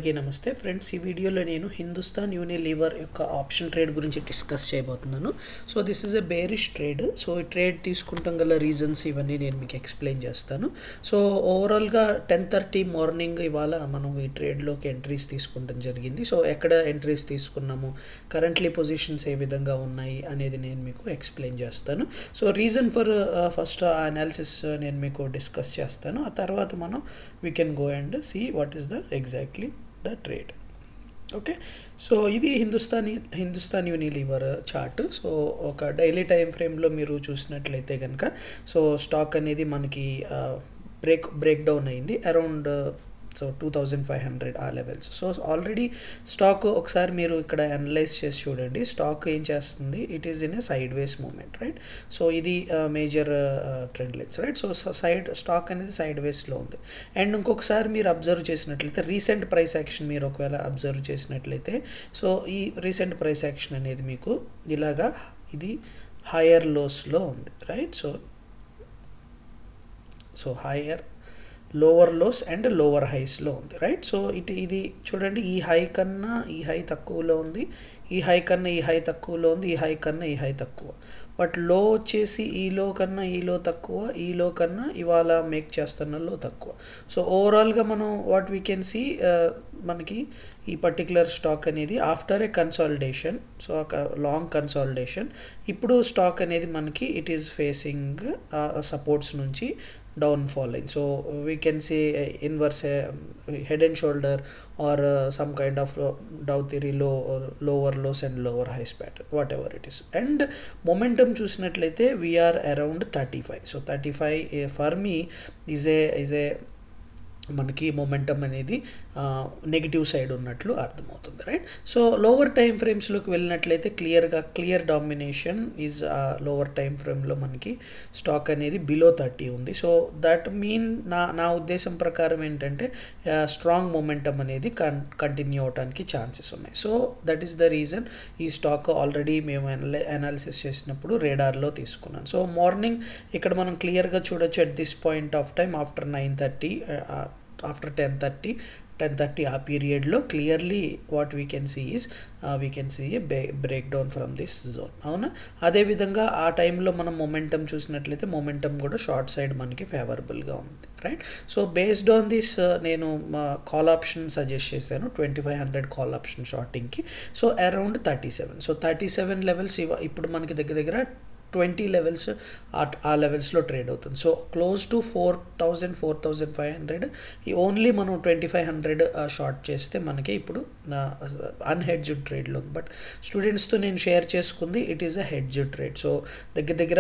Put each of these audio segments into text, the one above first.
నమస్తే ఫ్రెండ్స్, ఈ వీడియోలో నేను హిందుస్థాన్ యూనిలీవర్ యొక్క ఆప్షన్ ట్రేడ్ గురించి డిస్కస్ చేయబోతున్నాను. So this is a bearish trade. So ఈ ట్రేడ్ తీసుకుంటాం గల రీజన్స్ ఇవన్నీ నేను మీకు ఎక్స్ప్లెయిన్ చేస్తాను. సో ఓవరాల్గా 10:30 మార్నింగ్ ఇవాళ మనం ఈ ట్రేడ్లోకి ఎంట్రీస్ తీసుకుంటాం జరిగింది. సో ఎక్కడ ఎంట్రీస్ తీసుకున్నాము, కరెంట్లీ పొజిషన్స్ ఏ విధంగా ఉన్నాయి అనేది నేను మీకు ఎక్స్ప్లెయిన్ చేస్తాను. So reason for first analysis నేను మీకు డిస్కస్ చేస్తాను. ఆ తర్వాత మనం we can go and see what is the exactly the trade. Okay, so ఇది హిందుస్థాన్ యూనిలీవర్ చార్ట్. సో ఒక డైలీ టైం ఫ్రేమ్లో మీరు చూసినట్లయితే కనుక సో స్టాక్ అనేది మనకి బ్రేక్ డౌన్ అయింది అరౌండ్ 2500 ఆ లెవెల్స్. సో ఆల్రెడీ స్టాక్ ఒకసారి మీరు ఇక్కడ అనలైజ్ చేసి చూడండి. స్టాక్ ఏం చేస్తుంది, it is in a sideways movement, right? So ఇది major trend lines, right? So stock అనేది సైడ్ వేస్లో ఉంది. అండ్ ఇంకొకసారి మీరు అబ్జర్వ్ చేసినట్లయితే రీసెంట్ ప్రైస్ యాక్షన్ మీరు ఒకవేళ అబ్జర్వ్ చేసినట్లయితే సో ఈ రీసెంట్ ప్రైస్ యాక్షన్ అనేది మీకు ఇలాగా ఇది హయ్యర్ లోస్లో ఉంది, right? So higher lower lows and lower హైస్లో ఉంది, రైట్? సో ఇది చూడండి, ఈ హై కన్నా ఈ హై తక్కువలో ఉంది, ఈ హై కన్నా ఈ హై తక్కువలో ఉంది, ఈ హై కన్నా ఈ హై తక్కువ. బట్ లో వచ్చేసి ఈ లో కన్నా ఈ లో తక్కువ, ఈ లో కన్నా ఇవాళ మేక్ చేస్తున్న లో తక్కువ. సో ఓవరాల్గా మనం వాట్ వీ కెన్ సీ, మనకి ఈ పర్టికులర్ స్టాక్ అనేది ఆఫ్టర్ ఏ కన్సాలిడేషన్, సో ఒక లాంగ్ కన్సాలిడేషన్, ఇప్పుడు స్టాక్ అనేది మనకి ఇట్ ఈస్ ఫేసింగ్ సపోర్ట్స్ నుంచి downfall line. So we can say inverse head and shoulder or some kind of dow theory low or lower lows and lower highs pattern, whatever it is. And momentum చూసినట్లయితే we are around 35. So 35 for me is a మనకి momentum అనేది negative side ఉన్నట్లు అర్థమవుతుంది, right? So lower time ఫ్రేమ్స్లోకి వెళ్ళినట్లయితే clear domination is lower time ఫ్రేమ్లో మనకి stock అనేది బిలో 30 ఉంది. సో దట్ మీన్ నా ఉద్దేశం ప్రకారం ఏంటంటే స్ట్రాంగ్ మొమెంటం అనేది కంటిన్యూ అవడానికి ఛాన్సెస్ ఉన్నాయి. So that is the reason ఈ స్టాక్ ఆల్రెడీ మేము అనాలిసిస్ చేసినప్పుడు రేడార్లో తీసుకున్నాను. సో మార్నింగ్ ఇక్కడ మనం క్లియర్గా చూడొచ్చు at this point of time after 9:30 after 10:30 ఆ పీరియడ్లో clearly what we can see is we can see a break down from this zone, అవునా? అదేవిధంగా ఆ టైంలో మనం మొమెంటం చూసినట్లయితే మొమెంటం కూడా షార్ట్ సైడ్ మనకి ఫేవరబుల్గా ఉంది, right? So based on this నేను కాల్ ఆప్షన్ సజెస్ట్ చేశాను, 2500 కాల్ ఆప్షన్ షార్టింగ్కి. So around 37. సో 37 లెవెల్స్ ఇప్పుడు మనకి దగ్గర 20 లెవెల్స్ ఆ లెవెల్స్లో ట్రేడ్ అవుతుంది. సో క్లోజ్ టు 4500 ఓన్లీ మనం 2500 షార్ట్ చేస్తే మనకి ఇప్పుడు అన్హెడ్జ్డ్ ట్రేడ్లో ఉంది. బట్ స్టూడెంట్స్తో నేను షేర్ చేసుకుంది it is a hedged trade. So దగ్గర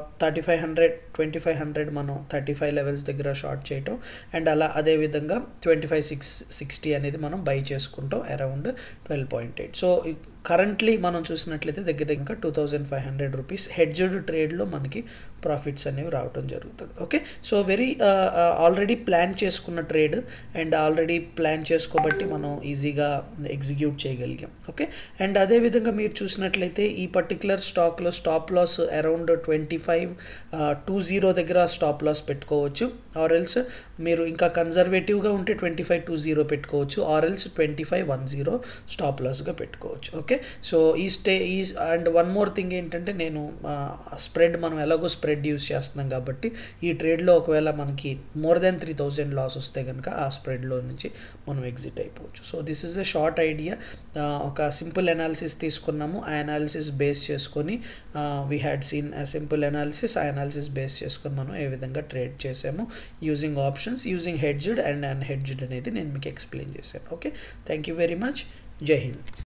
2500 మనం 35 లెవెల్స్ దగ్గర షార్ట్ చేయటం అండ్ అదేవిధంగా 25,660 అనేది మనం బై చేసుకుంటాం అరౌండ్ 12.8. సో కరెంట్లీ మనం చూసినట్లయితే దగ్గర 2500 రూపీస్ హెడ్జ్డ్ ట్రేడ్లో మనకి ప్రాఫిట్స్ అనేవి రావడం జరుగుతుంది. ఓకే, సో ఆల్రెడీ ప్లాన్ చేసుకున్న ట్రేడ్ అండ్ ఆల్రెడీ ప్లాన్ చేసుకోబట్టి మనం ఈజీగా ఎగ్జిక్యూట్ చేయగలిగాం. ఓకే, అండ్ అదేవిధంగా మీరు చూసినట్లయితే ఈ పర్టికులర్ స్టాక్లో స్టాప్ లాస్ అరౌండ్ 2520 దగ్గర స్టాప్ లాస్ పెట్టుకోవచ్చు. ఆర్ఎల్స్ మీరు ఇంకా కన్జర్వేటివ్గా ఉంటే 2520 పెట్టుకోవచ్చు, ఆర్ఎల్స్ 2510 స్టాప్ లాస్గా పెట్టుకోవచ్చు. Okay, so and one more thing ఏంటంటే నేను స్ప్రెడ్ మనం ఎలాగో స్ప్రెడ్ యూస్ చేస్తున్నాం కాబట్టి ఈ ట్రేడ్లో ఒకవేళ మనకి మోర్ దెన్ 3000 లాస్ వస్తే కనుక ఆ స్ప్రెడ్లో నుంచి మనం ఎగ్జిట్ అయిపోవచ్చు. So this is a short idea. ఒక సింపుల్ అనాలిసిస్ తీసుకున్నాము, ఆ అనాలిసిస్ బేస్ చేసుకొని we had seen a simple analysis. ఆ అనాలిసిస్ బేస్ చేసుకొని మనం ఏ విధంగా ట్రేడ్ చేసాము using options, using hedged and unhedged అనేది నేను మీకు ఎక్స్ప్లెయిన్ చేశాను. Okay, thank you very much. Jai Hind.